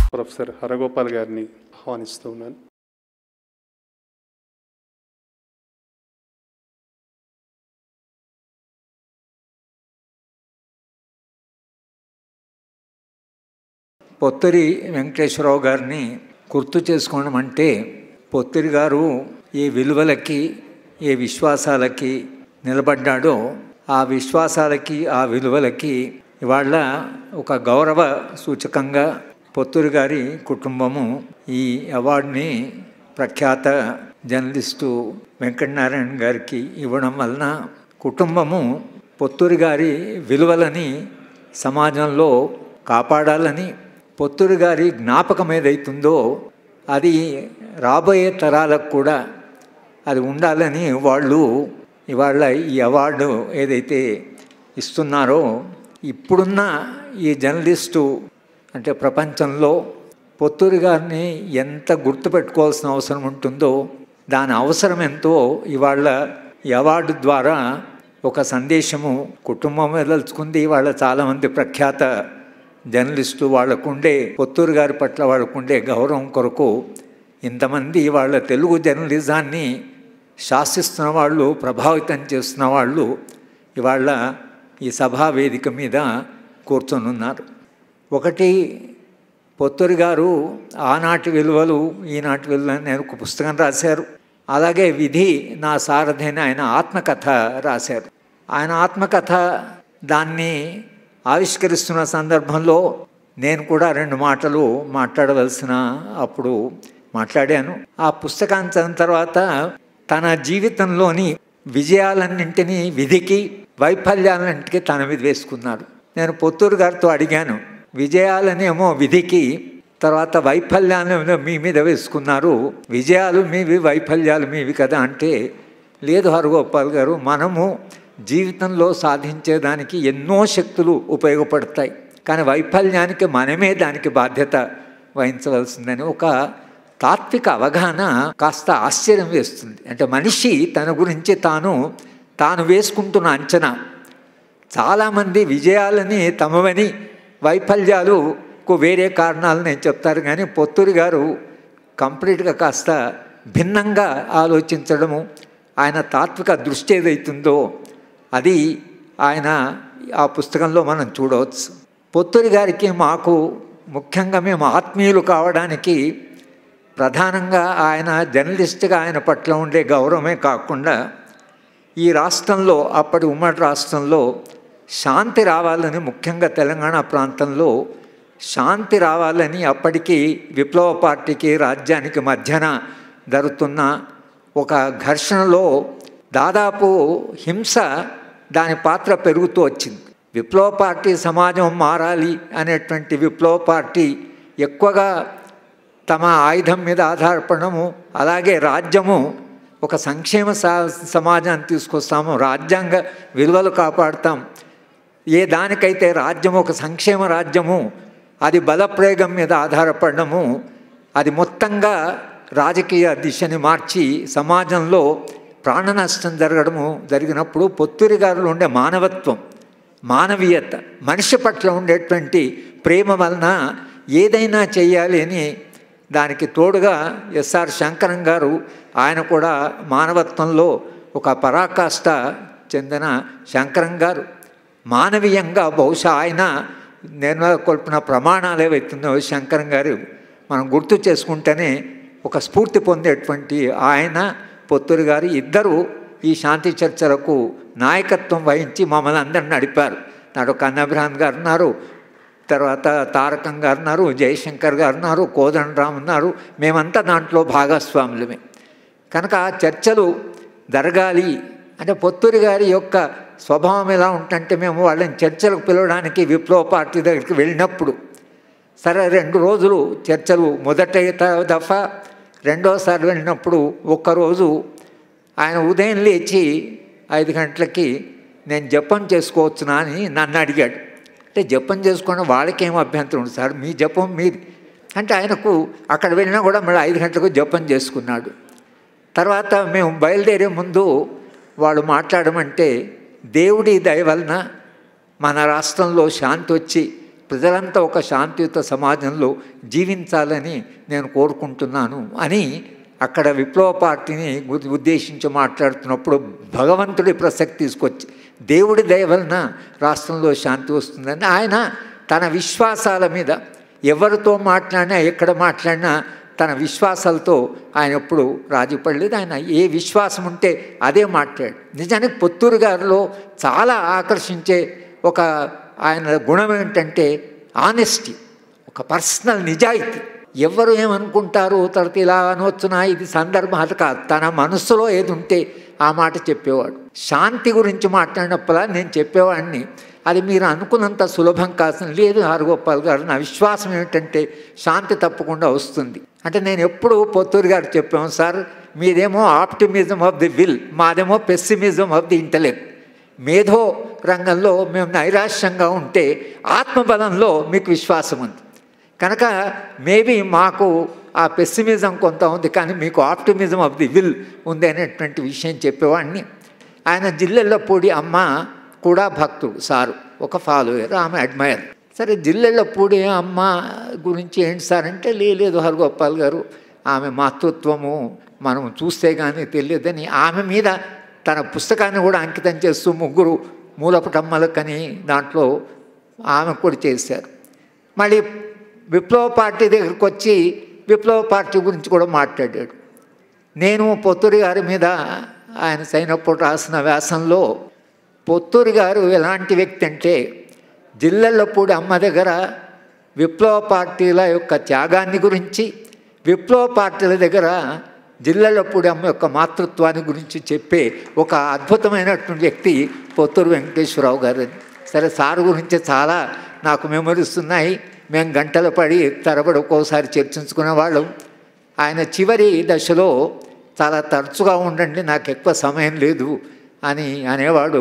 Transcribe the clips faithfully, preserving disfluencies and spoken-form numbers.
Professor Haragopal గారిని ఆహ్వానిస్తూ ఉన్నాను. పొత్తిరి వెంకటేశ్వరరావు గారిని గుర్తు చేసుకోవడం అంటే పొత్తిరి గారు ఏ విలువలకి ఏ విశ్వాసాలకి నిలబడ్డాడో ఆ విశ్వాసాలకి ఆ విలువలకి ఇవాళ ఒక గౌరవ సూచకంగా పొత్తిరి గారి కుటుంబము ఈ అవార్డుని ప్రఖ్యాత జర్నలిస్టు వెంకటనారాయణ గారికి ఇవ్వడం వలన కుటుంబము పొత్తిరి గారి విలువలని సమాజంలో కాపాడాలని, పొత్తిరి గారి జ్ఞాపకం ఏదైతుందో అది రాబోయే తరాలకు కూడా అది ఉండాలని వాళ్ళు ఇవాళ ఈ అవార్డు ఏదైతే ఇస్తున్నారో, ఇప్పుడున్న ఈ జర్నలిస్టు అంటే ప్రపంచంలో పొత్తిరి గారిని ఎంత గుర్తుపెట్టుకోవాల్సిన అవసరం ఉంటుందో దాని అవసరం ఎంతో ఇవాళ ఈ అవార్డు ద్వారా ఒక సందేశము కుటుంబం వెదలుచుకుంది. ఇవాళ చాలామంది ప్రఖ్యాత జర్నలిస్టులు వాళ్ళకుండే పొత్తిరి గారి పట్ల వాళ్ళకుండే గౌరవం కొరకు ఇంతమంది వాళ్ళ తెలుగు జర్నలిజాన్ని శాసిస్తున్న వాళ్ళు, ప్రభావితం చేస్తున్న వాళ్ళు ఇవాళ ఈ సభా వేదిక మీద కూర్చొని ఉన్నారు. ఒకటి, పొత్తిరి గారు ఆనాటి విలువలు ఈనాటి విలువలు అని నేను ఒక పుస్తకం రాశారు. అలాగే విధి నా సారథైన ఆయన ఆత్మకథ రాశారు. ఆయన ఆత్మకథ దాన్ని ఆవిష్కరిస్తున్న సందర్భంలో నేను కూడా రెండు మాటలు మాట్లాడవలసిన అప్పుడు మాట్లాడాను. ఆ పుస్తకాన్ని చదివిన తర్వాత తన జీవితంలోని విజయాలన్నింటినీ విధికి, వైఫల్యాలన్నింటికి తన మీద వేసుకున్నాడు. నేను పొత్తిరి గారితో అడిగాను, విజయాలనేమో విధికి, తర్వాత వైఫల్యాలు మీ మీద వేసుకున్నారు, విజయాలు మీవి వైఫల్యాలు మీవి కదా అంటే, లేదు హరగోపాల్ గారు, మనము జీవితంలో సాధించేదానికి ఎన్నో శక్తులు ఉపయోగపడతాయి, కానీ వైఫల్యానికి మనమే దానికి బాధ్యత వహించవలసిందని ఒక తాత్విక అవగాహన కాస్త ఆశ్చర్యం వేస్తుంది. అంటే మనిషి తన గురించి తాను తాను వేసుకుంటున్న అంచనా, చాలామంది విజయాలని తమవని వైఫల్యాలకు వేరే కారణాలు నేను చెప్తారు, కానీ పొత్తిరి గారు కంప్లీట్గా కాస్త భిన్నంగా ఆలోచించడము, ఆయన తాత్విక దృష్టి ఏదైతుందో అది ఆయన ఆ పుస్తకంలో మనం చూడవచ్చు. పొత్తిరి గారికి మాకు ముఖ్యంగా మేము ఆత్మీయులు కావడానికి ప్రధానంగా ఆయన జర్నలిస్ట్గా ఆయన పట్ల ఉండే గౌరవమే కాకుండా ఈ రాష్ట్రంలో, అప్పటి ఉమ్మడి రాష్ట్రంలో శాంతి రావాలని, ముఖ్యంగా తెలంగాణ ప్రాంతంలో శాంతి రావాలని అప్పటికి విప్లవ పార్టీకి రాజ్యానికి మధ్యన జరుగుతున్న ఒక ఘర్షణలో దాదాపు హింస దాని పాత్ర పెరుగుతూ వచ్చింది. విప్లవ పార్టీ సమాజం మారాలి అనేటువంటి విప్లవ పార్టీ ఎక్కువగా తమ ఆయుధం మీద ఆధారపడము, అలాగే రాజ్యము ఒక సంక్షేమ సమాజాన్ని తీసుకొస్తాము, రాజ్యాంగ విలువలు కాపాడుతాం, ఏ దానికైతే రాజ్యము ఒక సంక్షేమ రాజ్యము అది బలప్రయోగం మీద ఆధారపడము, అది మొత్తంగా రాజకీయ దిశని మార్చి సమాజంలో ప్రాణ నష్టం జరగడము జరిగినప్పుడు పొత్తిరి గారిలో ఉండే మానవత్వం, మానవీయత, మనిషి పట్ల ఉండేటువంటి ప్రేమ వలన ఏదైనా చేయాలి అని, దానికి తోడుగా ఎస్ఆర్ శంకరం గారు ఆయన కూడా మానవత్వంలో ఒక పరాకాష్ఠ చెందిన శంకరం గారు మానవీయంగా బహుశా ఆయన నెలకొల్పిన ప్రమాణాలు ఏవైతుందో శంకరం గారు మనం గుర్తు చేసుకుంటేనే ఒక స్ఫూర్తి పొందేటువంటి ఆయన పొత్తిరి గారు ఇద్దరు ఈ శాంతి చర్చలకు నాయకత్వం వహించి మమ్మల్ని అందరిని నడిపారు. నాడు కన్నబ్రహ్మన్ గారు ఉన్నారు, తర్వాత తారకం గారు ఉన్నారు, జయశంకర్ గారు ఉన్నారు, కోదండరామ్ ఉన్నారు, మేమంతా దాంట్లో భాగస్వాములమే. కనుక ఆ చర్చలు జరగాలి అంటే పొత్తిరి గారి యొక్క స్వభావం ఎలా ఉంటుంటే, మేము వాళ్ళని చర్చలకు పిలవడానికి విప్లవ పార్టీ దగ్గరికి వెళ్ళినప్పుడు సరే రెండు రోజులు చర్చలు, మొదట దఫా రెండోసారి వెళ్ళినప్పుడు ఒక్కరోజు ఆయన ఉదయం లేచి ఐదు గంటలకి నేను జపం చేసుకోవచ్చునా అని నన్ను అడిగాడు. అంటే జపం చేసుకోవడం వాళ్ళకేం అభ్యంతరం ఉంది సార్, మీ జపం మీది అంటే ఆయనకు అక్కడ వెళ్ళినా కూడా మళ్ళీ ఐదు గంటలకు జపం చేసుకున్నాడు. తర్వాత మేము బయలుదేరే ముందు వాళ్ళు మాట్లాడమంటే దేవుడి దయ వలన మన రాష్ట్రంలో శాంతి వచ్చి ప్రజలంతా ఒక శాంతియుత సమాజంలో జీవించాలని నేను కోరుకుంటున్నాను అని అక్కడ విప్లవ పార్టీని ఉద్దేశించి మాట్లాడుతున్నప్పుడు భగవంతుడి ప్రసక్తి తీసుకొచ్చి దేవుడి దయ వలన రాష్ట్రంలో శాంతి వస్తుందని ఆయన తన విశ్వాసాల మీద ఎవరితో మాట్లాడినా ఎక్కడ మాట్లాడినా తన విశ్వాసాలతో ఆయన ఎప్పుడు రాజీ పడలేదు. ఆయన ఏ విశ్వాసం ఉంటే అదే మాట్లాడు. నిజానికి పొత్తూరు గారిలో చాలా ఆకర్షించే ఒక ఆయన గుణం ఏంటంటే ఆనెస్టీ, ఒక పర్సనల్ నిజాయితీ. ఎవరు ఏమనుకుంటారు తర్వాత ఇలా అనవచ్చునా, ఇది సందర్భం అది కాదు. తన మనసులో ఏది ఉంటే ఆ మాట చెప్పేవాడు. శాంతి గురించి మాట్లాడినప్పుడా నేను చెప్పేవాడిని, అది మీరు అనుకున్నంత సులభం కాదు. లేదు హరగోపాల్ గారు, నా విశ్వాసం ఏమిటంటే శాంతి తప్పకుండా వస్తుంది అంటే నేను ఎప్పుడు పొత్తూరు గారు చెప్పాము, సార్ మీదేమో ఆప్టిమిజం ఆఫ్ ది విల్, మాదేమో పెస్సిమిజం ఆఫ్ ది ఇంటలెక్ట్. మేధో రంగంలో మేము నైరాశ్యంగా ఉంటే ఆత్మబలంలో మీకు విశ్వాసం ఉంది కనుక మేబీ మాకు ఆ పెస్సిమిజం కొంత ఉంది, కానీ మీకు ఆప్టిమిజం ఆఫ్ ది విల్ ఉంది అనేటువంటి విషయం చెప్పేవాడిని. ఆయన జిల్లెళ్ళపూడి అమ్మ కూడా భక్తుడు, సారు ఒక ఫాలోయర్, ఆమె అడ్మైర్. సరే జిల్లెళ్ళపూడి అమ్మ గురించి ఏంటి సార్ అంటే, లేదు హరగోపాల్ గారు ఆమె మాతృత్వము మనం చూస్తే కానీ తెలియదని ఆమె మీద తన పుస్తకాన్ని కూడా అంకితం చేస్తూ ముగ్గురు మూలపుటమ్మలకని దాంట్లో ఆమె కూడా చేశారు. మళ్ళీ విప్లవ పార్టీ దగ్గరికి వచ్చి విప్లవ పార్టీ గురించి కూడా మాట్లాడాడు. నేను పొత్తూరి గారి మీద ఆయన సైనప్పుడు రాసిన వ్యాసంలో పొత్తూరి గారు ఎలాంటి వ్యక్తి అంటే, జిల్లెళ్ళపూడి అమ్మ దగ్గర విప్లవ పార్టీల యొక్క త్యాగాన్ని గురించి, విప్లవ పార్టీల దగ్గర జిల్లెళ్ళపూడి అమ్మ యొక్క మాతృత్వాన్ని గురించి చెప్పే ఒక అద్భుతమైనటువంటి వ్యక్తి పొత్తూరు వెంకటేశ్వరరావు గారు. సరే సార్ గురించి చాలా నాకు మెమరీస్ ఉన్నాయి. మేము గంటల పడి తరబడి ఒక్కోసారి చర్చించుకునేవాళ్ళం. ఆయన చివరి దశలో చాలా తరచుగా ఉండండి, నాకు ఎక్కువ సమయం లేదు అని అనేవాడు.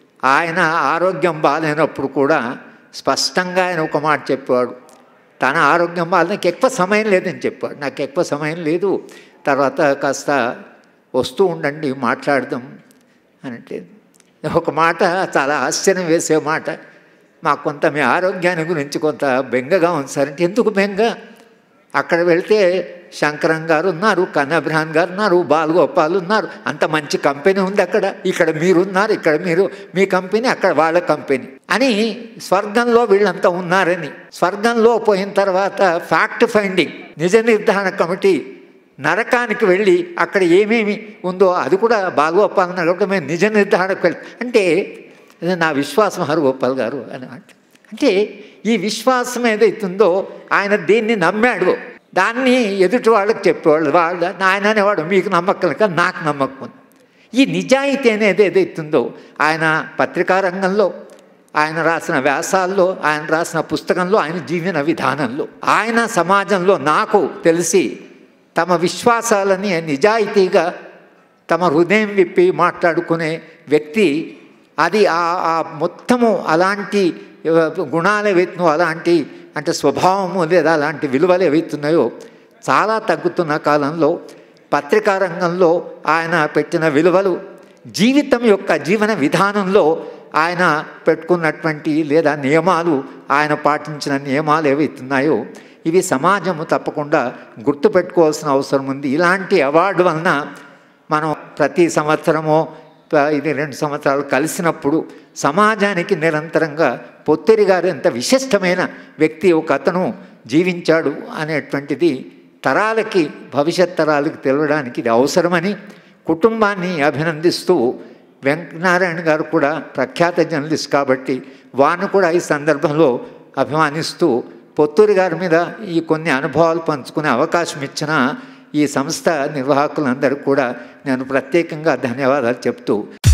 ఆయన ఆరోగ్యం బాగాలేనప్పుడు కూడా స్పష్టంగా ఆయన ఒక మాట చెప్పేవాడు, తన ఆరోగ్యం బాగా నాకు ఎక్కువ సమయం లేదని చెప్పాడు. నాకు ఎక్కువ సమయం లేదు, తర్వాత కాస్త వస్తూ ఉండండి మాట్లాడదాం అని. అంటే ఒక మాట చాలా ఆశ్చర్యం వేసే మాట, మాకు కొంత మీ ఆరోగ్యాన్ని గురించి కొంత బెంగగా ఉంది సార్ అంటే, ఎందుకు బెంగ? అక్కడ వెళ్తే శంకరం గారు ఉన్నారు, కన్నబ్రహ్మణ్ గారు ఉన్నారు, బాలగోపాల్ ఉన్నారు, అంత మంచి కంపెనీ ఉంది అక్కడ. ఇక్కడ మీరున్నారు, ఇక్కడ మీరు మీ కంపెనీ, అక్కడ వాళ్ళ కంపెనీ అని. స్వర్గంలో వీళ్ళంతా ఉన్నారని. స్వర్గంలో పోయిన తర్వాత ఫ్యాక్ట్ ఫైండింగ్, నిజ నిర్ధారణ కమిటీ నరకానికి వెళ్ళి అక్కడ ఏమేమి ఉందో అది కూడా బాలగోపాల్ కాబట్టి మేము నిజ నిర్ధారణకు వెళ్ళి అంటే నా విశ్వాసం హరగోపాల్ గారు అని అంటే అంటే ఈ విశ్వాసం ఏదైతుందో ఆయన దేన్ని నమ్మాడు దాన్ని ఎదుటి వాళ్ళకి చెప్పేవాళ్ళు. వాళ్ళు ఆయన అనేవాడు మీకు నమ్మకం కాదు, నాకు నమ్మకం ఉంది. ఈ నిజాయితీ అనేది ఏదైతుందో ఆయన పత్రికా రంగంలో, ఆయన రాసిన వ్యాసాల్లో, ఆయన రాసిన పుస్తకంలో, ఆయన జీవన విధానంలో, ఆయన సమాజంలో నాకు తెలిసి తమ విశ్వాసాలని నిజాయితీగా తమ హృదయం విప్పి మాట్లాడుకునే వ్యక్తి. అది ఆ మొత్తము అలాంటి గుణాలు ఏవైతున్నాయో, అలాంటి అంటే స్వభావము లేదా అలాంటి విలువలు ఏవైతున్నాయో చాలా తగ్గుతున్న కాలంలో పత్రికా రంగంలో ఆయన పెట్టిన విలువలు, జీవితం యొక్క జీవన విధానంలో ఆయన పెట్టుకున్నటువంటి లేదా నియమాలు, ఆయన పాటించిన నియమాలు ఏవైతున్నాయో ఇవి సమాజము తప్పకుండా గుర్తుపెట్టుకోవాల్సిన అవసరం ఉంది. ఇలాంటి అవార్డు వలన మనం ప్రతి సంవత్సరమో ఇది రెండు సంవత్సరాలు కలిసినప్పుడు సమాజానికి నిరంతరంగా పొత్తూరి గారు ఎంత విశిష్టమైన వ్యక్తి, ఒక అతను జీవించాడు అనేటువంటిది తరాలకి, భవిష్యత్ తరాలకి తెలియడానికి ఇది అవసరమని కుటుంబాన్ని అభినందిస్తూ, వెంకటనారాయణ గారు కూడా ప్రఖ్యాత జర్నలిస్ట్ కాబట్టి వారిని కూడా ఈ సందర్భంలో అభిమానిస్తూ, పొత్తూరి గారి మీద ఈ కొన్ని అనుభవాలు పంచుకునే అవకాశం ఇచ్చిన ఈ సంస్థ నిర్వాహకులందరూ కూడా నేను ప్రత్యేకంగా ధన్యవాదాలు చెప్తూ